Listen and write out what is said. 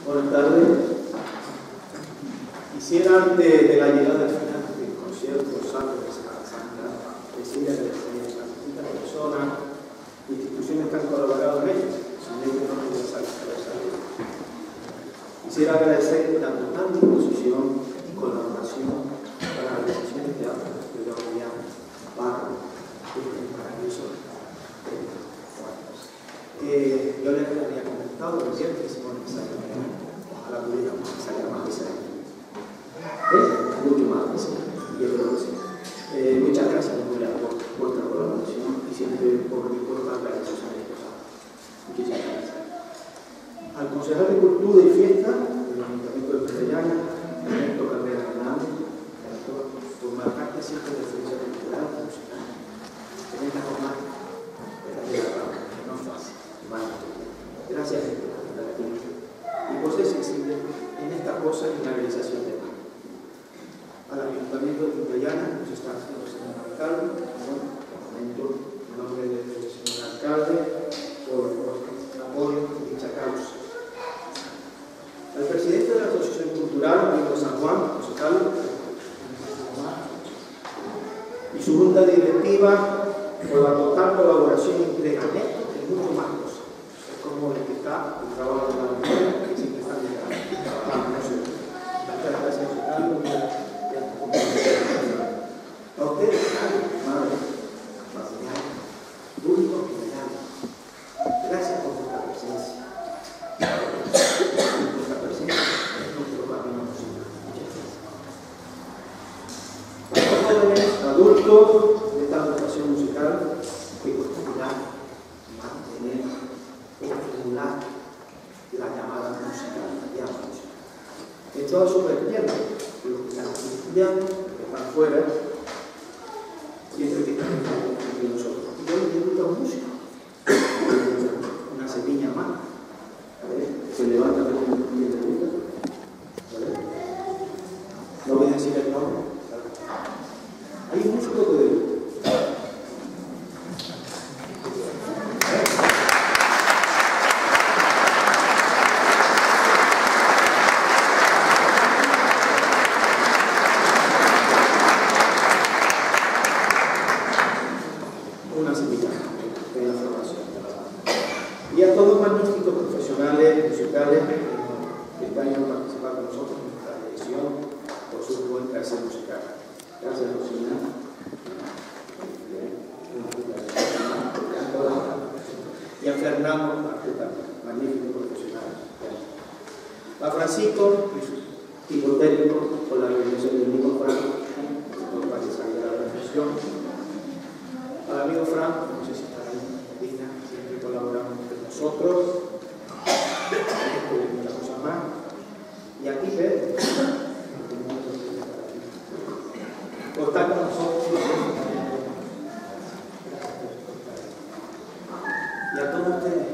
Buenas tardes. Quisiera, antes de la llegada final del concierto Sacro de Semana Santa, decir agradecer a las distintas personas e instituciones que han colaborado en ello, sin ello no podría salir. Quisiera agradecer la total disposición y colaboración para las decisiones de África, de Gobierno, Barro, maravilloso. Yo les había comentado recién que se pone a la pública salir más de mucho más de muchas gracias por vuestra colaboración y siempre por darle a esos anécdotas. Muchísimas gracias. Al concejal de Cultura y Fiesta del Ayuntamiento de Peñana, Ernesto Carrera Hernández, por marcarte siempre de experiencia cultural y musical. En esta jornada no es fácil. Gracias por estar aquí. Y por ser sensible en esta cosa y en la realización de nada. Al Ayuntamiento de Peñana nos está haciendo el señor alcalde, en nombre del señor alcalde, por el apoyo de dicha causa. Al presidente de la Asociación Cultural, amigo San Juan, José Carlos, y su junta directiva, por la total colaboración y entrega y mucho más cosas. Es como el que está el trabajo de la mujer, que siempre está trabajando. Muchas gracias, José Carlos. A ustedes, madre, familiar, público en general, gracias por vuestra presencia. Vuestra presencia es nuestro camino musical. Muchas gracias. Para los jóvenes, adultos de esta vocación musical, que postular, mantener, estimular la llamada musical, en todas sus vertientes, los que están estudiando, los que están fuera, siempre que están entre nosotros. Y yo les invito a un músico, una semilla más, se levanta de un de ruta, no voy a decir el nombre. Hay un músico que una semilla en la formación. Y a todos los magníficos profesionales musicales que están a participar con nosotros en nuestra dirección por su buen clase musical. Gracias, Rosina. Y a Fernando, magnífico profesional. A Francisco, psicotécnico, por la organización del mismo Franco, para que salga la reflexión. Al amigo Franco, no sé si está ahí, Medina, siempre colaboramos con nosotros, y muchas cosas más. Y aquí Pedro, por estar con nosotros. Y a todos ustedes.